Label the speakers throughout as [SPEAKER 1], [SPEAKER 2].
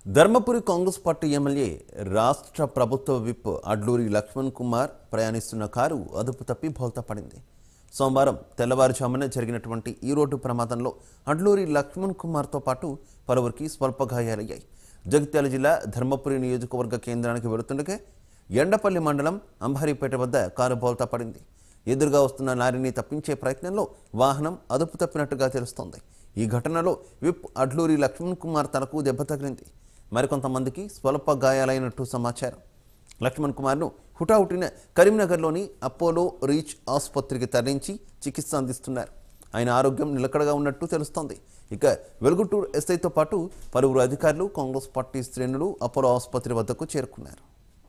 [SPEAKER 1] Dharmapuri Congress party MLA రాష్ట్ర ప్రభుత్వ whip Adluri Laxman Kumar ప్రయాణిస్తున్న కారు అదుపు తప్పి బోల్తా పడింది. సోమవారం తెల్లవారుజామున జరిగినటువంటి ఈ రోడ్డు ప్రమాదంలో అడ్లూరి లక్ష్మణ్ కుమార్తో పాటు పలువురికి స్వల్ప గాయాలయ్యాయి. జగిత్యాల జిల్లా ధర్మపురి నియోజకవర్గ కేంద్రానికి వెళుతుండగా ఎండపల్లి మండలం అంబారిపేట వద్ద కారు బోల్తా పడింది. ఎదురుగా వస్తున్న లారీని తప్పించే ప్రయత్నంలో వాహనం అదుపు తప్పినట్టుగా తెలుస్తోంది. ఈ ఘటనలో విప్ అడ్లూరి లక్ష్మణ్ కుమార్ తలకు దెబ్బ తగిలింది. మరికొంతమందికి స్వల్ప గాయాలైనట్టు సమాచారం. లక్ష్మణ్ కుమార్ను హుటాహుటిన కరీంనగర్లోని అపోలో రీచ్ ఆసుపత్రికి తరలించి చికిత్స అందిస్తున్నారు. ఆయన ఆరోగ్యం నిలకడగా ఉన్నట్టు తెలుస్తోంది. ఇక వెలుగుటూరు ఎస్ఐతో పాటు పలువురు అధికారులు కాంగ్రెస్ పార్టీ శ్రేణులు అపోలో ఆసుపత్రి వద్దకు చేరుకున్నారు.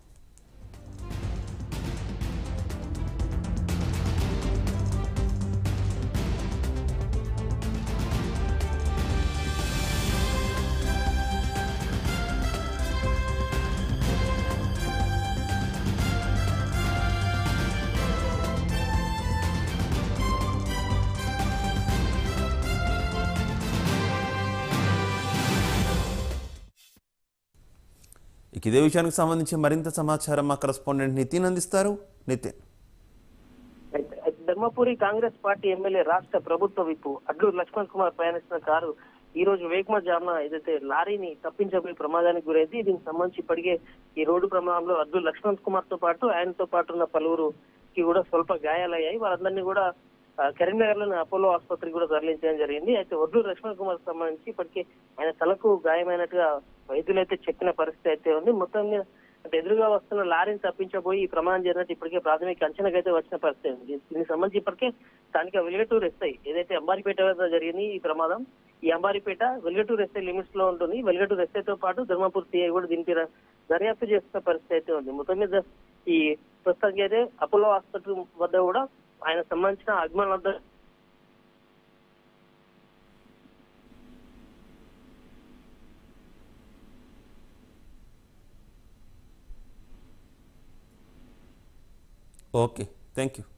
[SPEAKER 1] ఇదే విషయానికి సంబంధించి మరింత సమాచారం మా కరెస్పాండెంట్ నితిన్ అందిస్తారు. నితిన్,
[SPEAKER 2] ధర్మపురి కాంగ్రెస్ పార్టీ ఎమ్మెల్యే రాష్ట్ర ప్రభుత్వ విప్ అడ్లూరు లక్ష్మణ్ కుమార్ ప్రయాణిస్తున్న కారు ఈ రోజు వేగమజామున ఏదైతే లారీని తప్పించబోయే ప్రమాదానికి గురైంది. దీనికి సంబంధించి ఇప్పటికే ఈ రోడ్డు ప్రమాదంలో అడ్లూరు లక్ష్మణ్ కుమార్ తో పాటు ఆయనతో పాటు ఉన్న పలువురుకి కూడా స్వల్ప గాయాలయ్యాయి. వారందరినీ కూడా కరీంనగర్ లోని అపోలో ఆసుపత్రికి కూడా తరలించడం జరిగింది. అయితే అడ్లూరు లక్ష్మణ్ కుమార్ సంబంధించి ఇప్పటికే ఆయన తలకు గాయమైనట్టుగా వైద్యులు అయితే చెప్పిన పరిస్థితి అయితే ఉంది. మొత్తం మీద అంటే ఎదురుగా వస్తున్న లారీని తప్పించబోయి ఈ ప్రమాదం జరిగినట్టు ఇప్పటికే ప్రాథమిక అంచనాకు అయితే వచ్చిన పరిస్థితి ఉంది. దీనికి సంబంధించి ఇప్పటికే స్థానిక వెలుగుటూరు ఎస్ఐ ఏదైతే అంబారిపేట వద్ద జరిగింది ఈ ప్రమాదం, ఈ అంబారిపేట వెలుగుటూరు ఎస్ఐ లిమిట్స్ లో ఉంటుంది. వెలుగుటూరు ఎస్ఐతో పాటు ధర్మపూర్ సిఐ కూడా దీనికి దర్యాప్తు చేస్తున్న పరిస్థితి అయితే ఉంది. మొత్తం మీద ఈ ప్రస్తుతానికి అయితే అపోలో హాస్పిటల్ వద్ద కూడా ఆయన సంబంధించిన అభిమానుల వద్ద
[SPEAKER 1] ఓకే, థ్యాంక్ యూ.